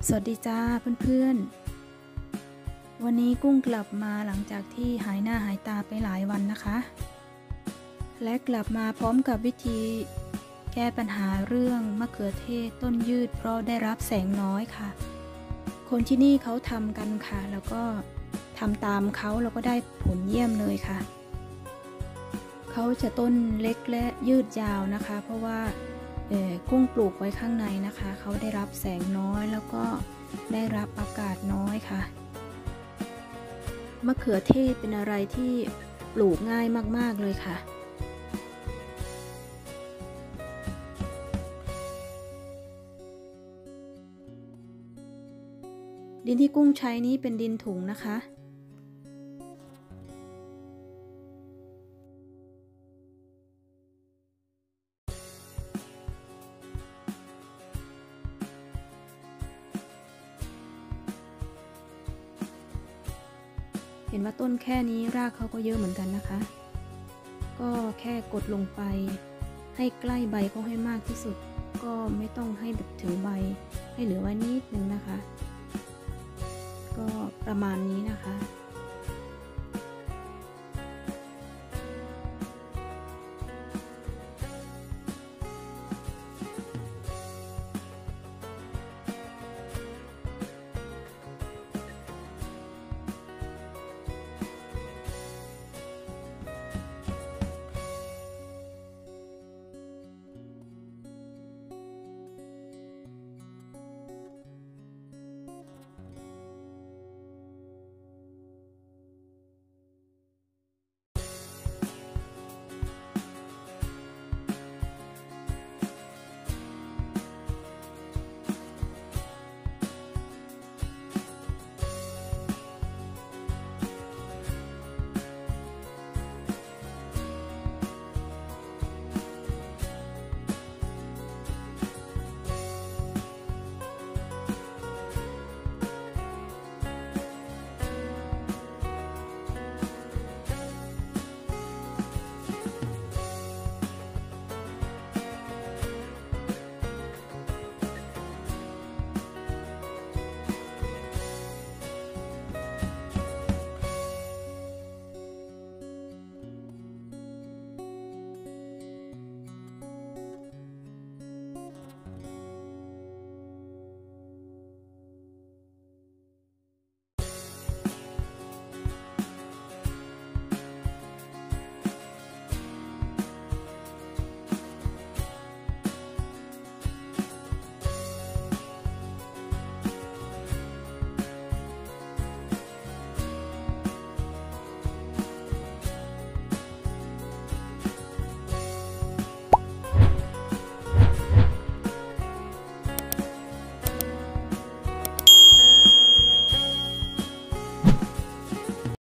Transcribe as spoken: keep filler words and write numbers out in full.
สวัสดีจ้าเพื่อนๆวันนี้กุ้งกลับมาหลังจากที่หายหน้าหายตาไปหลายวันนะคะและกลับมาพร้อมกับวิธีแก้ปัญหาเรื่องมะเขือเทศต้นยืดเพราะได้รับแสงน้อยค่ะคนที่นี่เขาทำกันค่ะแล้วก็ทำตามเขาแล้วก็ได้ผลเยี่ยมเลยค่ะเขาจะต้นเล็กและยืดยาวนะคะเพราะว่ากุ้งปลูกไว้ข้างในนะคะเขาได้รับแสงน้อยแล้วก็ได้รับอากาศน้อยค่ะมะเขือเทศเป็นอะไรที่ปลูกง่ายมากๆเลยค่ะดินที่กุ้งใช้นี้เป็นดินถุงนะคะเห็นว่าต้นแค่นี้รากเขาก็เยอะเหมือนกันนะคะก็แค่กดลงไปให้ใกล้ใบเขาให้มากที่สุดก็ไม่ต้องให้แบบถึงใบให้เหลือไว้นิดนึงนะคะก็ประมาณนี้นะคะ